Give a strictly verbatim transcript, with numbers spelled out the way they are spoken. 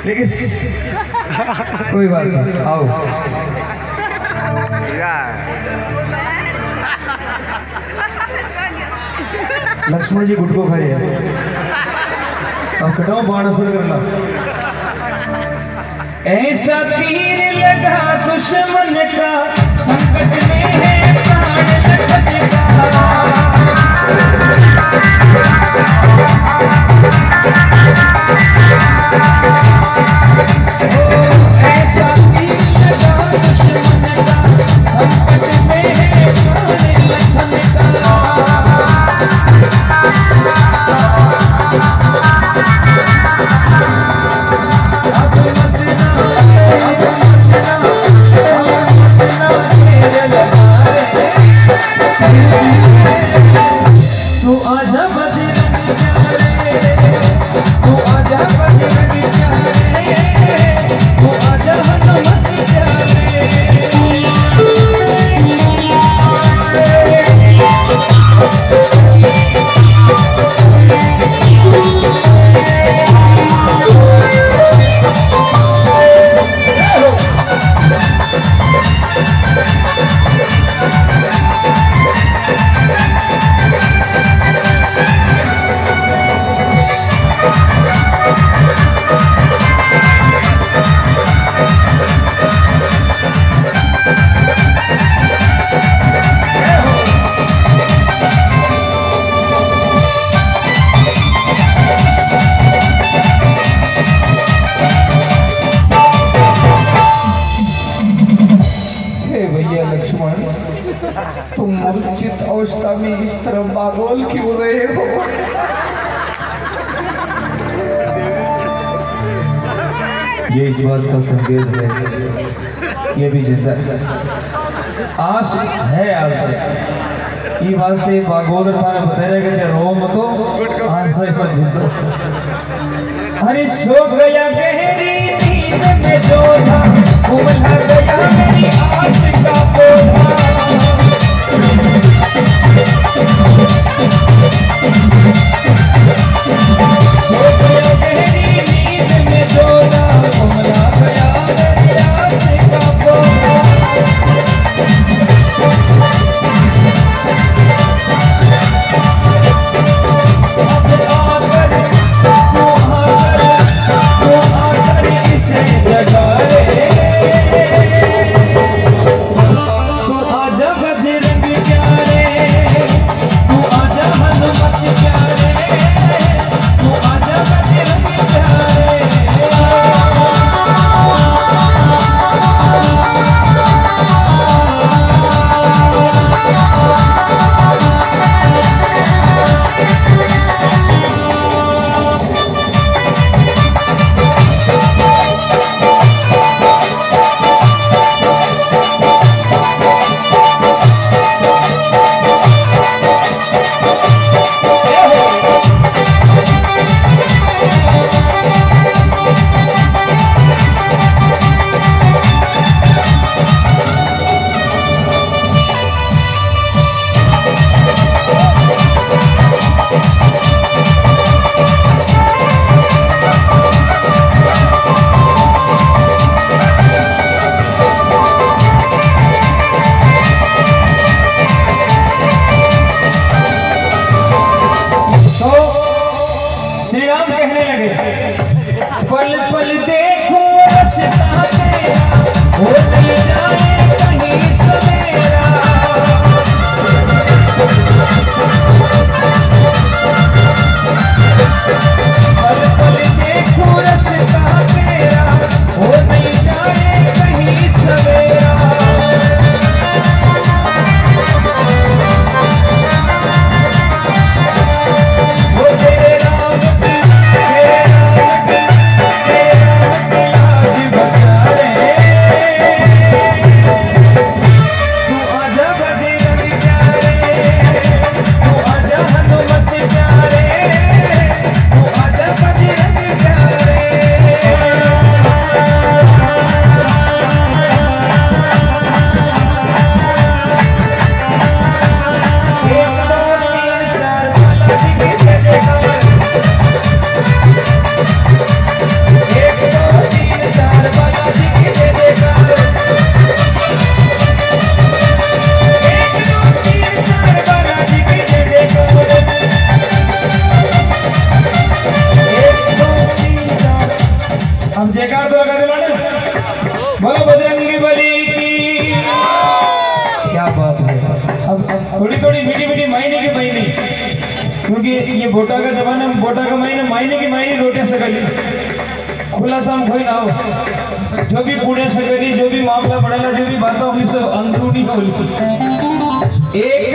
लेकिन कोई बात नहीं, आओ। लक्ष्मण जी गुटको खड़े हैं, अब कटाओ बाण असर करना। ऐसा तीर लगा दुश्मन का, संकट में है प्राण लखन का। ऐसा तीर लगा दुश्मन का, संकट में है प्राण लखन का। तू आजा बजरंग प्यारे, तू आजा बजरंग प्यारे, तू आजा हनुमत प्यारे। तुम मूर्छित अवस्था में इस तरह बागोल क्यों रहे हो? ये इस बात का संकेत है, ये भी जिंदा है, आश है आपको। ये वास्ते बागोल थाने बताया कि रो मतो आज पर जिंदा। अरे सो गया गहरी नींद में जो था, उमड़ा गया मेरी आस का पौधा। ये बोटा का जमाना में बोटा का महीने महीने की महीने रोटियां सकली खुला साम खोई ना हो जो भी पुणे सकली जो भी मामला पड़ेला जो भी बात होगी सब अंदरूनी होली एक